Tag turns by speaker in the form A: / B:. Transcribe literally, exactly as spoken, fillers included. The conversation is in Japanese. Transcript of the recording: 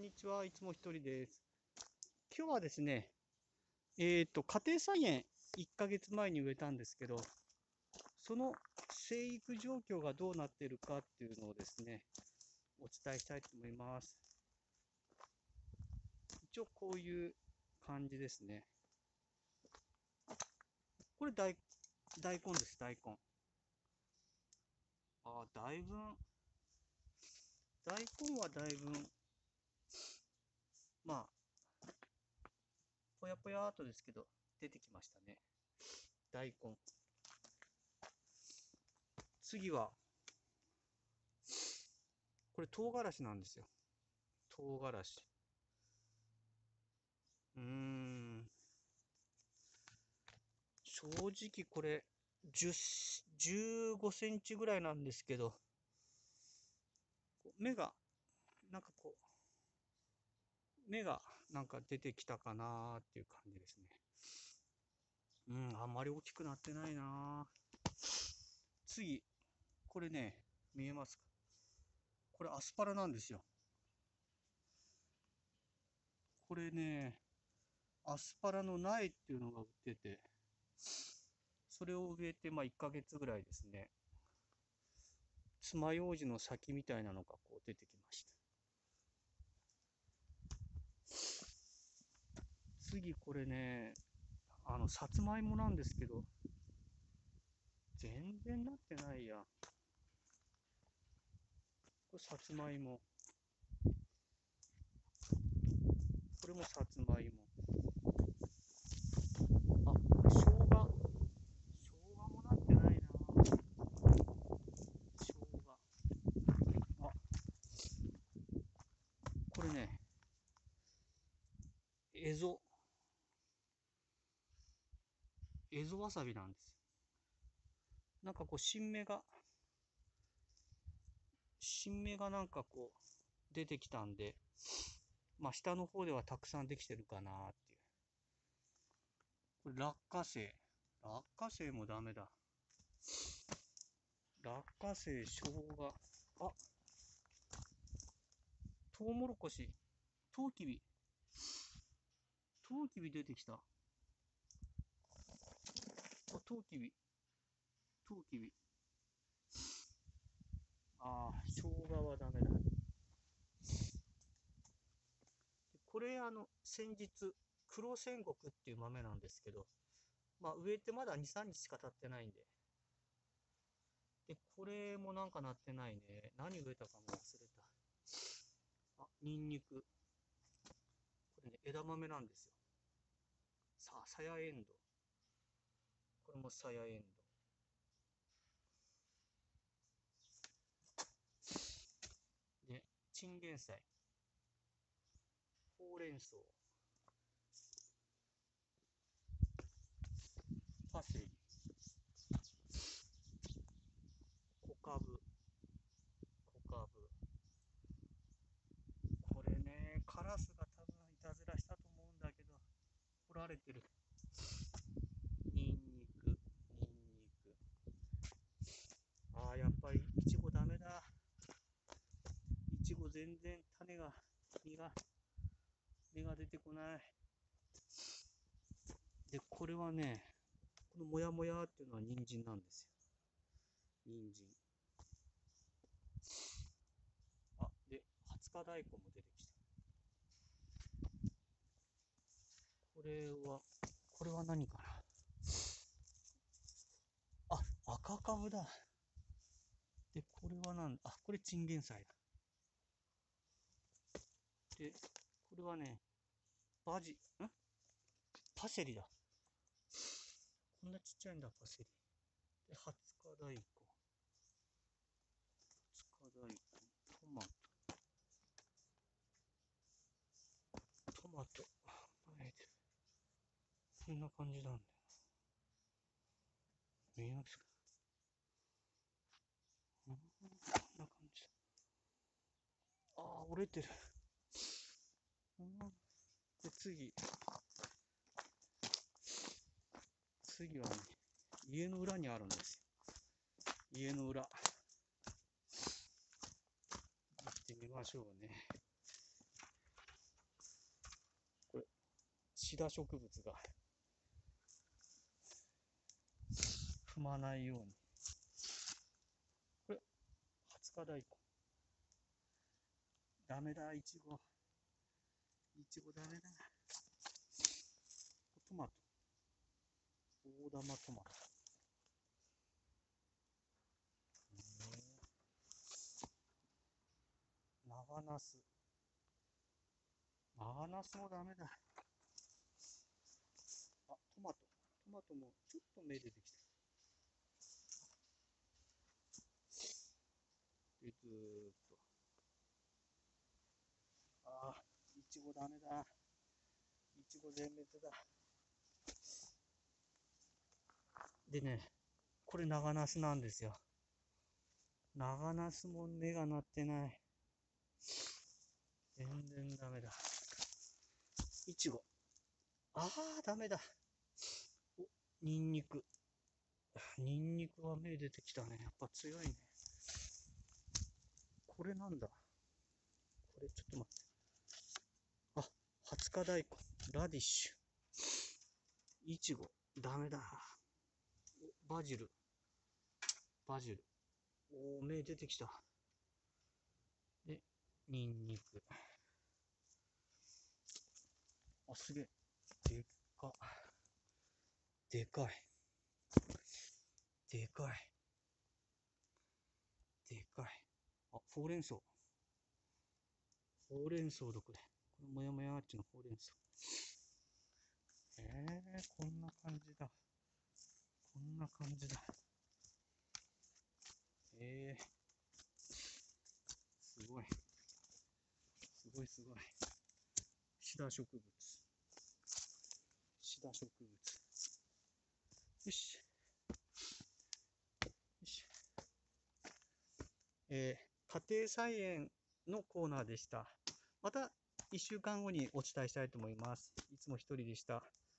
A: んにちは。いつも一人です。今日はですね、えっと、家庭菜園いっかげつまえに植えたんですけど、その生育状況がどうなっているかっていうのをですね、お伝えしたいと思います。一応こういう感じですね。これ大、大根です、大根。あ、だいぶ、大根はだいぶ、まあ、ぽやぽやーとですけど、出てきましたね。大根。次は、これ唐辛子なんですよ。唐辛子。うーん。正直これじゅう、じゅうごセンチぐらいなんですけど、芽が、なんかこう、芽がなんか出てきたかなっていう感じですね。うん、あんまり大きくなってないな。次、これね、見えますか？これアスパラなんですよ。これね、アスパラの苗っていうのが売ってて、それを植えてまあいっかげつぐらいですね。爪楊枝の先みたいなのがこう出てきました。次これね、あの、さつまいもなんですけど、全然なってないや。これさつまいも。これもさつまいも。あ、これ生姜。生姜もなってないな。生姜。あ、これね、エゾ。エゾわさびなんです。なんかこう、新芽が、新芽がなんかこう、出てきたんで、まあ下の方ではたくさんできてるかなっていう。これ落花生。落花生もダメだ。落花生、生姜。あ、トウモロコシ。トウキビ。トウキビ出てきた。あ、トウキビ。トウキビ。ああ、生姜はダメだ。これ、あの、先日、黒戦国っていう豆なんですけど、まあ、植えてまだに、さんにちしか経ってないんで。で、これもなんかなってないね。何植えたかも忘れた。あ、ニンニク。これね、枝豆なんですよ。さあ、さやエンドウ。これもさやエンドウ。で、チンゲン菜。ほうれん草。パセリ。小かぶ。小かぶ。これね、カラスが多分いたずらしたと思うんだけど、掘られてる。ニンニク、ニンニク。ああ、やっぱりいちごダメだ。いちご全然種が、実が、芽が出てこない。で、これはね、このもやもやっていうのは人参なんですよ。人参。あ、で、はつか大根も出てきた。これは、これは何かな。あ、赤かぶだ。で、これはなんだ。あ、これチンゲン菜だ。で、これはね、バジ、んパセリだ。こんなちっちゃいんだ、パセリ。で、はつか大根。はつか大根。トマト。トマト。こんな感じなんだよ。見えますか？こんな感じ。ああ、折れてる。で、次。次はね、家の裏にあるんですよ。家の裏。行ってみましょうね。 シダ植物が踏まないように。これ、はつか大根。ダメだ、いちご。いちごダメだ。トマト。大玉トマト。長ナス。長ナスもダメだ。あ、トマト。トマトもちょっと芽出てきた。で、ずーっと。ああ、いちごダメだ。いちご全滅だ。でね、これ長ナスなんですよ。長ナスも芽がなってない。全然ダメだ。いちご。ああ、ダメだ。お、ニンニク。ニンニクは芽出てきたね。やっぱ強いね。これなんだ。これちょっと待って。あ、はつか大根。ラディッシュ。いちご。ダメだ。お、バジル。バジル。おー、芽出てきた。で、ニンニク。あ、すげえ。でっか。でかい。でかい。でかい。あ、ほうれん草。ほうれん草だ、これ。このもやもやっちのほうれん草。えー、こんな感じだ。こんな感じだ。えー、すごい。すごいすごい。シダ植物。シダ植物。よし。よし。えー、家庭菜園のコーナーでした。またいっしゅうかんごにお伝えしたいと思います。いつも一人でした。